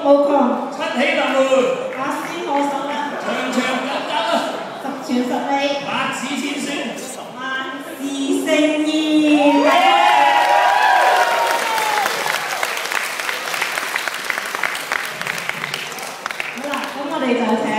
無窮， 七喜臨門， 百思可想啦， 長長久久啊， 十全十美， 百子千孫， 萬事勝意。好啦，咁我哋就請